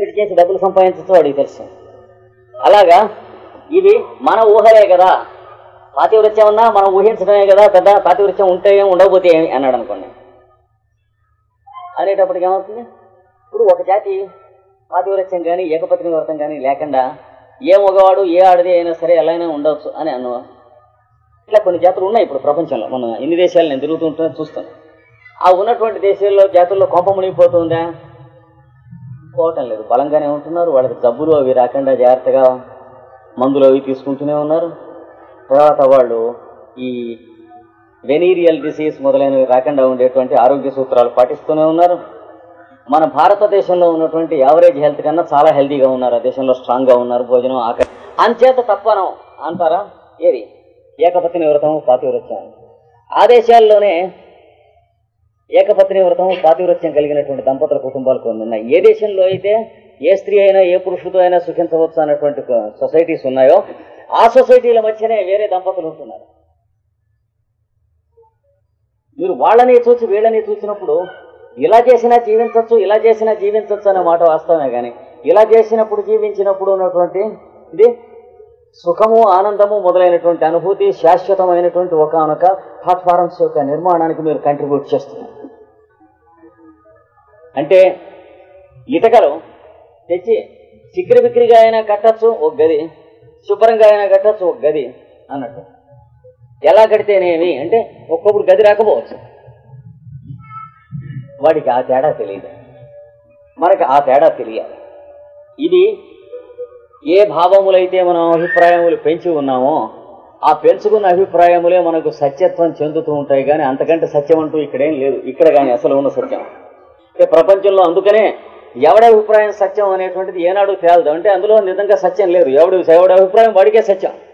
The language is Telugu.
ఒత్తిడి చేసి డబ్బులు సంపాదించచ్చు వాడికి తెలుసు. అలాగా ఇవి మన ఊహలే కదా, పాతివృత్యం ఉన్నా మనం ఊహించడమే కదా, పెద్ద పాతివృత్యం ఉంటే ఏమి ఉండకపోతే ఏమి అన్నాడు అనుకోండి. అనేటప్పటికి ఏమవుతుంది, ఇప్పుడు ఒక జాతి పాతివృత్యం కానీ ఏకపత్ని వ్రతం కానీ లేకుండా ఏ మగవాడు ఏ ఆడది అయినా సరే ఎలా అయినా ఉండవచ్చు అని అన్న ఇట్లా కొన్ని జాతులు ఉన్నాయి ఇప్పుడు ప్రపంచంలో. మనం ఇన్ని దేశాలు నేను తిరుగుతుంటే చూస్తాను. ఆ ఉన్నటువంటి దేశాల్లో జాతుల్లో కొంప మునిగిపోతుందా? పోవటం లేదు, బలంగానే ఉంటున్నారు. వాళ్ళకి జబ్బులు అవి రాకుండా జాగ్రత్తగా మందులు అవి తీసుకుంటూనే ఉన్నారు. తర్వాత వాళ్ళు ఈ వెనీరియల్ డిసీజ్ మొదలైనవి రాకుండా ఉండేటువంటి ఆరోగ్య సూత్రాలు పాటిస్తూనే ఉన్నారు. మన భారతదేశంలో ఉన్నటువంటి యావరేజ్ హెల్త్ కన్నా చాలా హెల్తీగా ఉన్నారు, ఆ దేశంలో స్ట్రాంగ్గా ఉన్నారు. భోజనం ఆకలి అంచేత తప్పను అంటారా? ఏది ఏకపత్ని వ్రతం పాతివృత్యం. ఆ దేశాల్లోనే ఏకపత్ని వ్రతం పాతివృత్యం కలిగినటువంటి దంపతుల కుటుంబాలు కొన్ని ఉన్నాయి. ఏ దేశంలో అయితే ఏ స్త్రీ అయినా ఏ పురుషుడితో అయినా సుఖించవచ్చు అన్నటువంటి సొసైటీస్ ఉన్నాయో ఆ సొసైటీల మధ్యనే వేరే దంపతులు ఉంటున్నారు. మీరు వాళ్ళని చూసి వీళ్ళని చూసినప్పుడు ఇలా చేసినా జీవించవచ్చు, ఇలా చేసినా జీవించవచ్చు అనే మాట వాస్తవమే. కానీ ఇలా చేసినప్పుడు జీవించినప్పుడు ఉన్నటువంటి ఇది సుఖము ఆనందము మొదలైనటువంటి అనుభూతి శాశ్వతమైనటువంటి ఒకనొక ప్లాట్ఫారమ్స్ యొక్క నిర్మాణానికి మీరు కంట్రిబ్యూట్ చేస్తున్నారు. అంటే ఇటకలు తెచ్చి చిక్కిరి బిక్కిరిగా అయినా కట్టచ్చు ఒక గది, శుభ్రంగా అయినా కట్టచ్చు ఒక గది అన్నట్టు. ఎలా కడితేనేమి అంటే ఒక్కొక్కడు గది రాకపోవచ్చు, వాడికి ఆ తేడా తెలియదు, మనకి ఆ తేడా తెలియాలి. ఇది ఏ భావములైతే మనం అభిప్రాయములు పెంచి ఉన్నామో ఆ పెంచుకున్న అభిప్రాయములే మనకు సత్యత్వం చెందుతూ ఉంటాయి. కానీ అంతకంటే సత్యం అంటూ ఇక్కడేం లేదు. ఇక్కడ కానీ అసలు ఉన్న సత్యం ప్రపంచంలో. అందుకనే ఎవడి అభిప్రాయం సత్యం అనేటువంటిది ఏనాడు తేలదు. అంటే అందులో నిజంగా సత్యం లేదు. ఎవడి అభిప్రాయం వాడికే సత్యం.